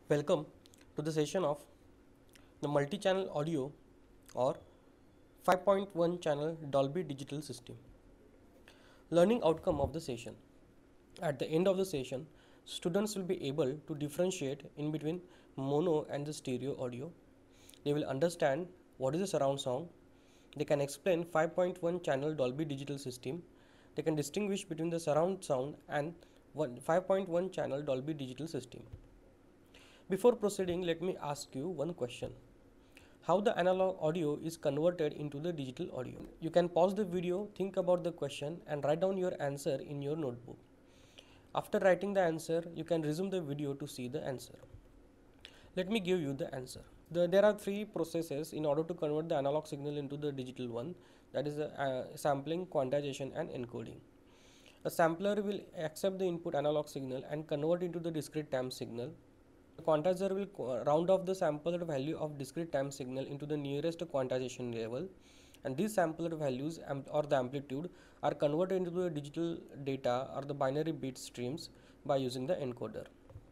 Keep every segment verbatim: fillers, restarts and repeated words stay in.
Welcome to the session of the multi-channel audio or five point one channel Dolby digital system. Learning outcome of the session. At the end of the session, students will be able to differentiate in between mono and the stereo audio. They will understand what is the surround sound. They can explain five point one channel Dolby digital system. They can distinguish between the surround sound and five point one channel Dolby digital system. Before proceeding, let me ask you one question. How the analog audio is converted into the digital audio? You can pause the video, think about the question and write down your answer in your notebook. After writing the answer, you can resume the video to see the answer. Let me give you the answer. The, there are three processes in order to convert the analog signal into the digital one, that is the uh, sampling, quantization and encoding. A sampler will accept the input analog signal and convert it into the discrete time signal. The quantizer will round off the sampled value of discrete time signal into the nearest quantization level, and these sampled values or the amplitude are converted into the digital data or the binary bit streams by using the encoder.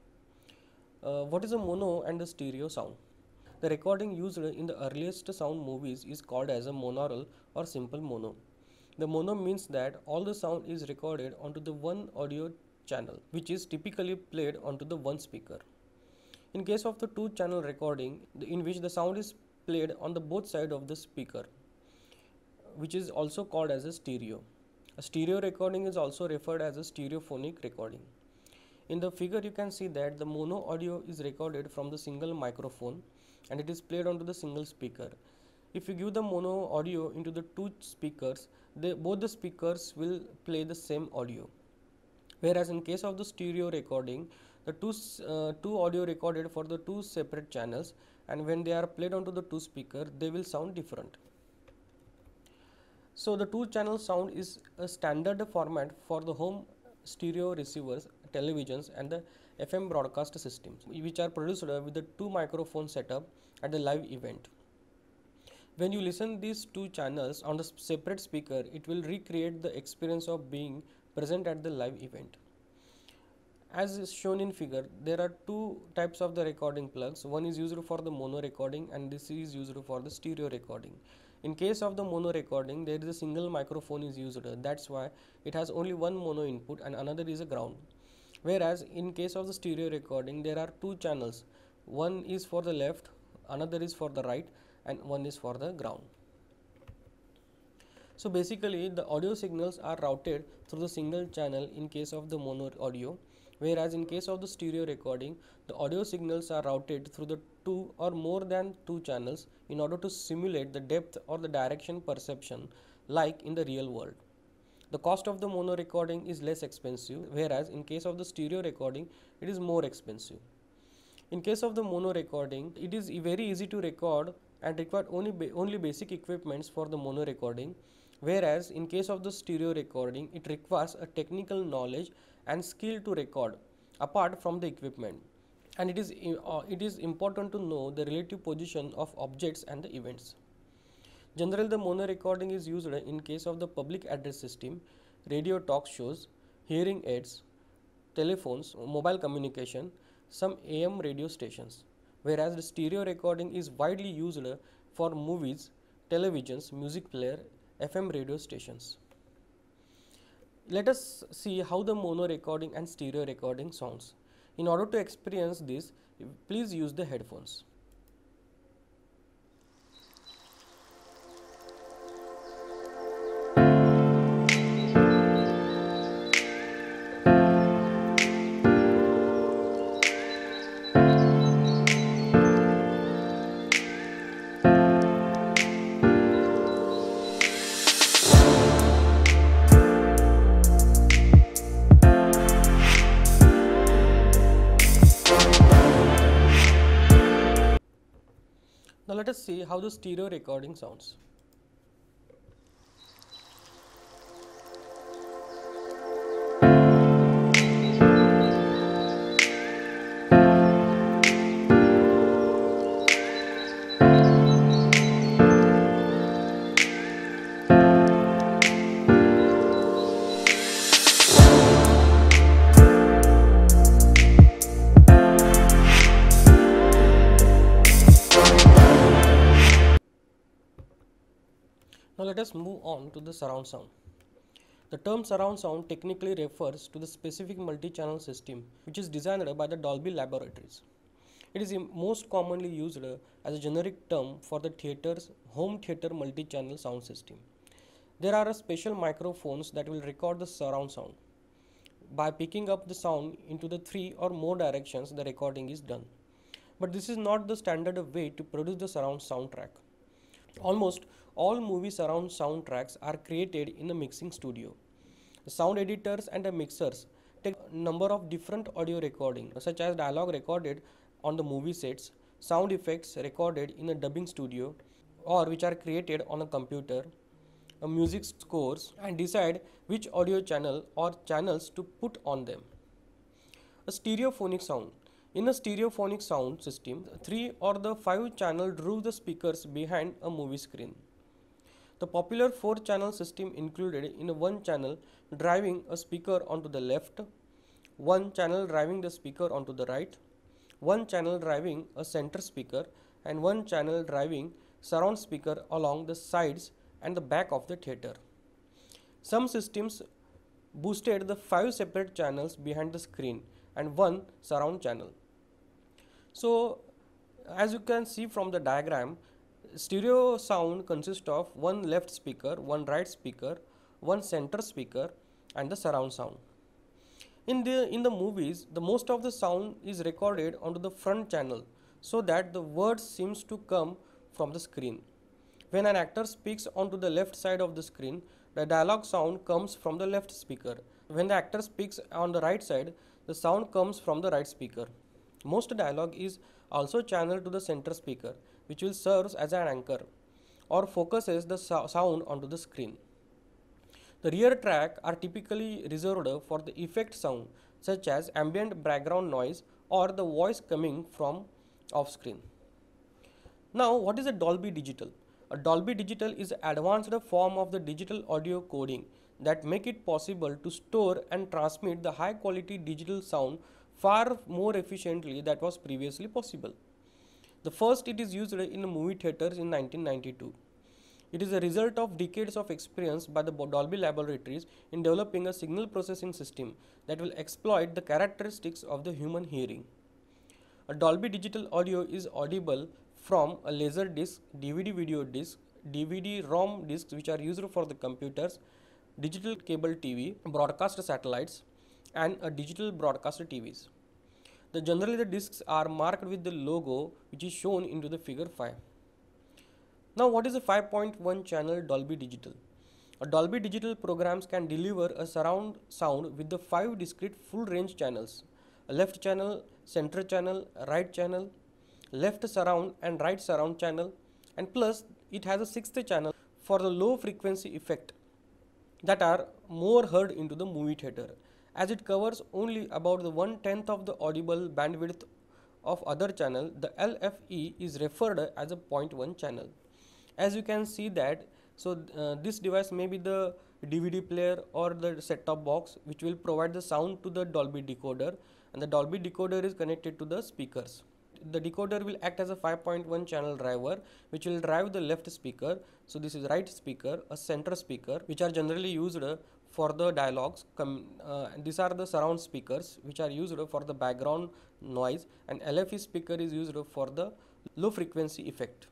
Uh, what is a mono and the stereo sound? The recording used in the earliest sound movies is called as a monaural or simple mono. The mono means that all the sound is recorded onto the one audio channel, which is typically played onto the one speaker. In case of the two channel recording, in which the sound is played on the both side of the speaker, which is also called as a stereo. A stereo recording is also referred as a stereophonic recording. In the figure you can see that the mono audio is recorded from the single microphone and it is played onto the single speaker. If you give the mono audio into the two speakers, they, both the speakers will play the same audio. Whereas in case of the stereo recording, the two, uh, two audio recorded for the two separate channels, and when they are played onto the two speaker, they will sound different. So the two channel sound is a standard format for the home stereo receivers, televisions and the F M broadcast systems, which are produced with the two microphone setup at the live event. When you listen these two channels on the separate speaker, it will recreate the experience of being present at the live event. As is shown in figure, there are two types of the recording plugs. One is used for the mono recording and this is used for the stereo recording. In case of the mono recording, there is a single microphone is used. That's why it has only one mono input and another is a ground. Whereas in case of the stereo recording, there are two channels. One is for the left, another is for the right and one is for the ground. So basically the audio signals are routed through the single channel in case of the mono audio. Whereas in case of the stereo recording, the audio signals are routed through the two or more than two channels in order to simulate the depth or the direction perception like in the real world. The cost of the mono recording is less expensive, whereas in case of the stereo recording, it is more expensive. In case of the mono recording, it is very easy to record and require only, ba only basic equipments for the mono recording, whereas in case of the stereo recording, it requires a technical knowledge and skill to record apart from the equipment, and it is uh, it is important to know the relative position of objects and the events. Generally, the mono recording is used in case of the public address system, radio talk shows, hearing aids, telephones, mobile communication, some A M radio stations, whereas the stereo recording is widely used for movies, televisions, music player, F M radio stations. Let us see how the mono recording and stereo recording sounds. In order to experience this, please use the headphones. Now let us see how the stereo recording sounds. Now let us move on to the surround sound. The term surround sound technically refers to the specific multi-channel system which is designed by the Dolby laboratories. It is most commonly used as a generic term for the theater's home theater multi-channel sound system. There are special microphones that will record the surround sound. By picking up the sound into the three or more directions, the recording is done. But this is not the standard way to produce the surround soundtrack. Almost all movie surround soundtracks are created in a mixing studio. The sound editors and the mixers take a number of different audio recordings, such as dialogue recorded on the movie sets, sound effects recorded in a dubbing studio, or which are created on a computer, a music scores, and decide which audio channel or channels to put on them. A stereophonic sound. In a stereophonic sound system, three or the five channel drew the speakers behind a movie screen. The popular four channel system included in a one channel driving a speaker onto the left, one channel driving the speaker onto the right, one channel driving a center speaker, and one channel driving surround speaker along the sides and the back of the theater. Some systems boosted the five separate channels behind the screen and one surround channel. So, as you can see from the diagram, stereo sound consists of one left speaker, one right speaker, one center speaker, and the surround sound. In the in the movies, the most of the sound is recorded onto the front channel so that the words seems to come from the screen. When an actor speaks onto the left side of the screen, the dialogue sound comes from the left speaker. When the actor speaks on the right side, the sound comes from the right speaker. Most dialogue is also channeled to the center speaker, which will serve as an anchor or focuses the so sound onto the screen. The rear track are typically reserved for the effect sound such as ambient background noise or the voice coming from off screen. Now, what is a Dolby Digital? A Dolby Digital is an advanced form of the digital audio coding that make it possible to store and transmit the high quality digital sound far more efficiently than was previously possible. The first it is used in movie theaters in nineteen ninety-two. It is a result of decades of experience by the Dolby laboratories in developing a signal processing system that will exploit the characteristics of the human hearing. A Dolby digital audio is audible from a laser disc, D V D video disc, D V D ROM discs which are used for the computers, digital cable T V, broadcast satellites, and a digital broadcast T Vs. The generally the discs are marked with the logo which is shown into the figure five. Now, what is a five point one channel Dolby Digital? A Dolby Digital programs can deliver a surround sound with the five discrete full range channels: a left channel, center channel, right channel, left surround and right surround channel, and plus it has a sixth channel for the low frequency effect that are more heard into the movie theater, as it covers only about the one tenth of the audible bandwidth of other channel. The L F E is referred as a zero point one channel. As you can see that, so uh, this device may be the D V D player or the set-top box which will provide the sound to the Dolby decoder, and the Dolby decoder is connected to the speakers. The decoder will act as a five point one channel driver which will drive the left speaker. So this is right speaker, a center speaker which are generally used for the dialogues. Com uh, these are the surround speakers which are used for the background noise, and L F E speaker is used for the low frequency effect.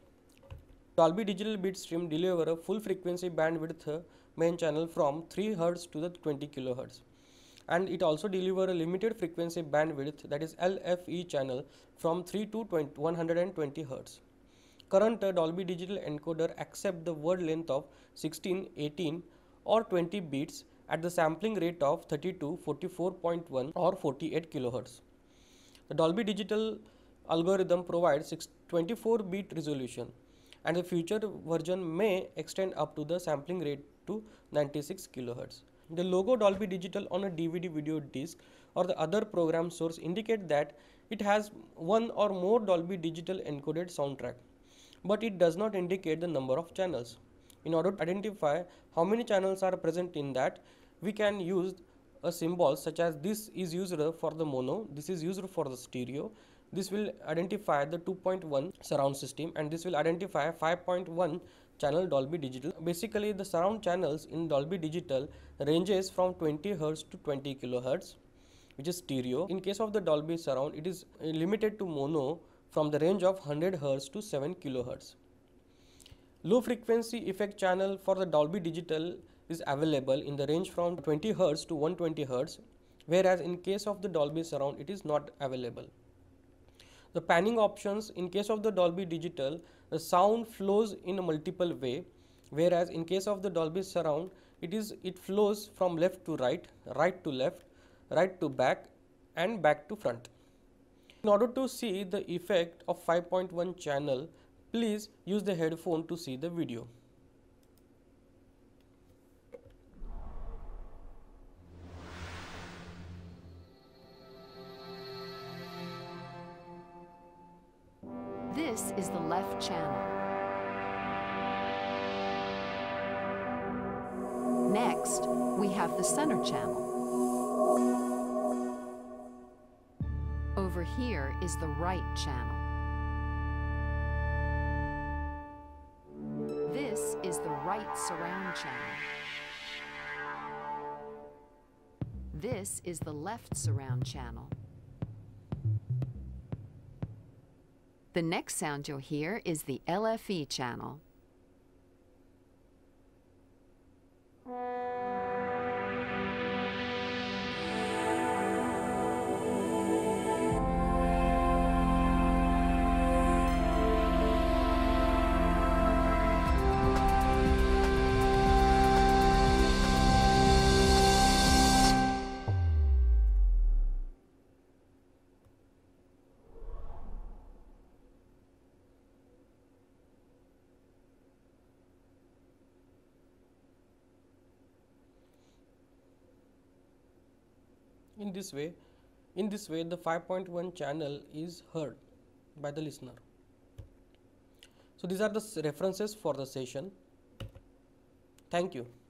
Dolby Digital Bitstream deliver a full frequency bandwidth main channel from three hertz to the twenty kilohertz, and it also deliver a limited frequency bandwidth, that is L F E channel, from three to one hundred twenty hertz. Current uh, Dolby Digital encoder accept the word length of sixteen, eighteen or twenty bits at the sampling rate of thirty-two, forty-four point one or forty-eight kilohertz. The Dolby Digital algorithm provides twenty-four bit resolution, and the future version may extend up to the sampling rate to ninety-six kilohertz. The logo Dolby Digital on a D V D video disc or the other program source indicate that it has one or more Dolby Digital encoded soundtrack, but it does not indicate the number of channels. In order to identify how many channels are present in that, we can use a symbol such as this is used for the mono, this is used for the stereo. This will identify the two point one surround system, and this will identify five point one channel Dolby Digital. Basically, the surround channels in Dolby Digital ranges from twenty hertz to twenty kilohertz, which is stereo. In case of the Dolby Surround, it is limited to mono from the range of one hundred hertz to seven kilohertz. Low frequency effect channel for the Dolby Digital is available in the range from twenty hertz to one hundred twenty hertz, whereas in case of the Dolby Surround, it is not available. The panning options, in case of the Dolby Digital, the sound flows in a multiple way, whereas in case of the Dolby Surround, it is it flows from left to right, right to left, right to back, and back to front. In order to see the effect of five point one channel, please use the headphone to see the video. This is the left channel. Next, we have the center channel. Over here is the right channel. This is the right surround channel. This is the left surround channel. The next sound you'll hear is the L F E channel. In this way, in this way the five point one channel is heard by the listener. So these are the references for the session. Thank you.